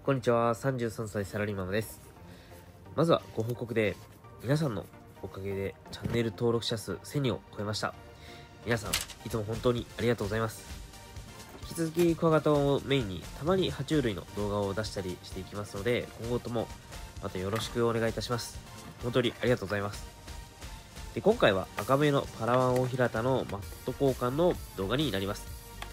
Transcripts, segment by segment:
こんにちは、33歳サラリーマンです。まずはご報告で、皆さんのおかげでチャンネル登録者数1000人を超えました。皆さん、いつも本当にありがとうございます。引き続きクワガタをメインにたまに爬虫類の動画を出したりしていきますので、今後ともまたよろしくお願いいたします。本当にありがとうございます。で、今回は赤目のパラワンオオヒラタのマット交換の動画になります。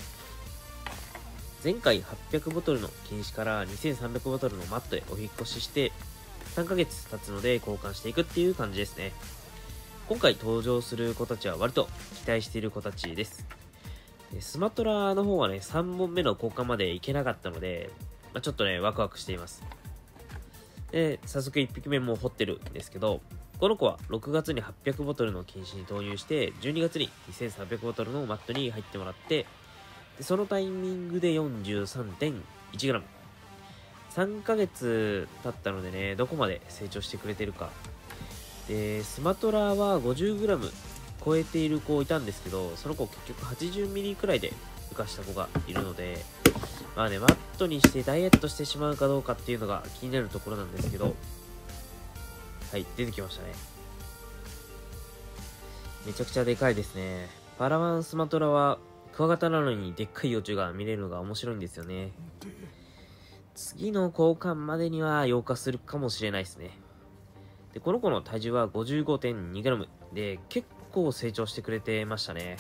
前回800ボトルの禁止から2300ボトルのマットへお引っ越しして3ヶ月経つので交換していくっていう感じですね。今回登場する子たちは割と期待している子たちです。スマトラの方はね、3本目の交換までいけなかったので、ちょっとね、ワクワクしています。で、早速1匹目も掘ってるんですけど、この子は6月に800ボトルの禁止に投入して、12月に2300ボトルのマットに入ってもらって、でそのタイミングで 43.1g。3ヶ月経ったのでね、どこまで成長してくれてるか。で、スマトラは 50g 超えている子いたんですけど、その子結局 80mm くらいで浮かした子がいるので、マットにしてダイエットしてしまうかどうかっていうのが気になるところなんですけど、はい、出てきましたね。めちゃくちゃでかいですね。パラワンスマトラはクワガタなのにでっかい幼虫が見れるのが面白いんですよね。次の交換までには溶化するかもしれないですね。で、この子の体重は 55.2g で結構成長してくれてましたね。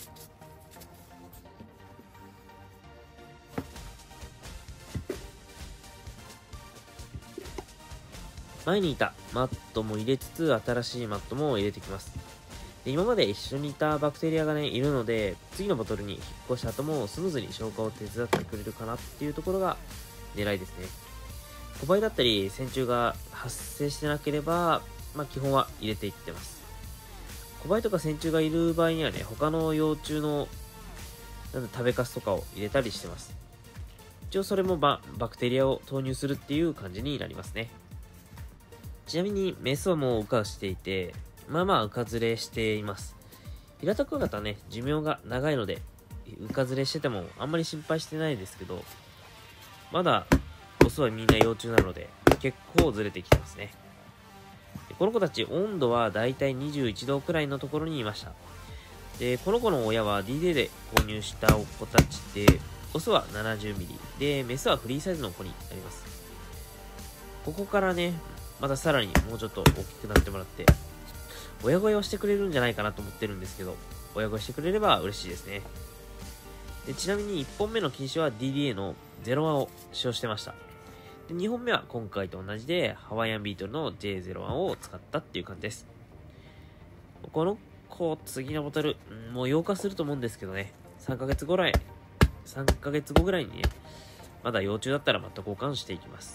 前にいたマットも入れつつ新しいマットも入れてきます。で、今まで一緒にいたバクテリアがねいるので、次のボトルに引っ越した後もスムーズに消化を手伝ってくれるかなっていうところが狙いですね。小バエだったり線虫が発生してなければ、基本は入れていってます。小バエとか線虫がいる場合にはね、他の幼虫の食べかすとかを入れたりしてます。一応それもバクテリアを投入するっていう感じになりますね。ちなみにメスはもう羽化していて、羽化ずれしています。平たクワガタね、寿命が長いので羽化ずれしててもあんまり心配してないですけど、まだオスはみんな幼虫なので結構ずれてきてますね。この子たち温度はだいたい21度くらいのところにいました。で、この子の親は D-Day で購入した子たちで、オスは 70mm でメスはフリーサイズの子になります。ここからね、またさらにもうちょっと大きくなってもらって親越えをしてくれるんじゃないかなと思ってるんですけど、親越えしてくれれば嬉しいですね。で、ちなみに1本目の禁止は DDA の01を使用してました。で、2本目は今回と同じでハワイアンビートルの J01 を使ったっていう感じです。この子、次のボトル、もう溶化すると思うんですけどね、3ヶ月後ぐらいにね、まだ幼虫だったらまた交換していきます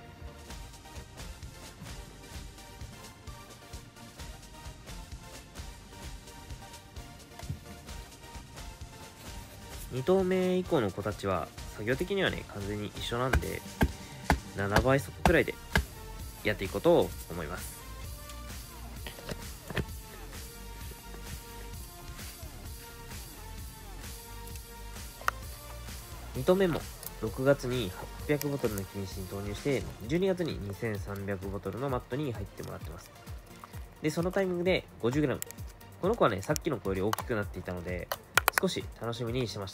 。2投目以降の子たちは作業的にはね完全に一緒なんで、7倍速くらいでやっていこうと思います。2投目も6月に800ボトルの禁止に投入して12月に2300ボトルのマットに入ってもらってます。で、そのタイミングで 50g。 この子はねさっきの子より大きくなっていたので少し楽しみにしてました。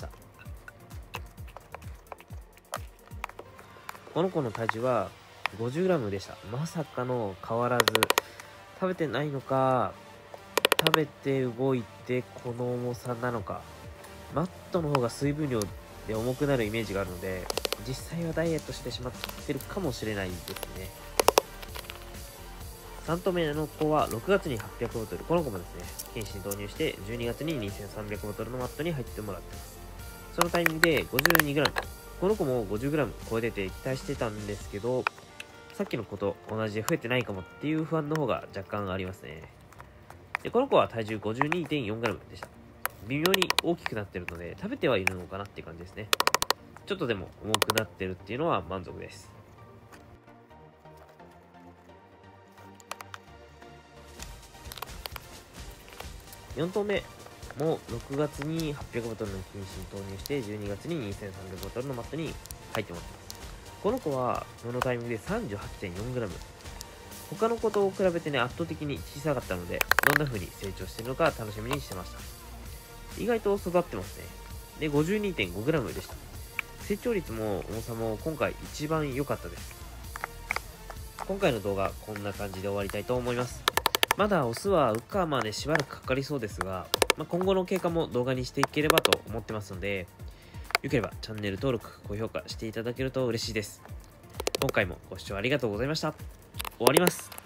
この子の体重は 50g でした。まさかの変わらず、食べてないのか食べて動いてこの重さなのか、マットの方が水分量で重くなるイメージがあるので、実際はダイエットしてしまってるかもしれないですね。3頭目の子は6月に800ボトル、この子もですね禁止に投入して12月に2300ボトルのマットに入ってもらってます。そのタイミングで 52g。 この子も 50g 超えてて期待してたんですけど、さっきの子と同じで増えてないかもっていう不安の方が若干ありますね。で、この子は体重 52.4g でした。微妙に大きくなってるので食べてはいるのかなっていう感じですね。ちょっとでも重くなってるっていうのは満足です。4頭目も6月に800ボトルの禁止に投入して12月に2300ボトルのマットに入ってもらってます。 この子はこのタイミングで 38.4g。他の子と比べてね、圧倒的に小さかったので、どんな風に成長しているのか楽しみにしてました。意外と育ってますね。で、52.5g でした。成長率も重さも今回一番良かったです。今回の動画こんな感じで終わりたいと思います。まだオスはウッカーまでしばらくかかりそうですが、今後の経過も動画にしていければと思ってますので、よければチャンネル登録、高評価していただけると嬉しいです。今回もご視聴ありがとうございました。終わります。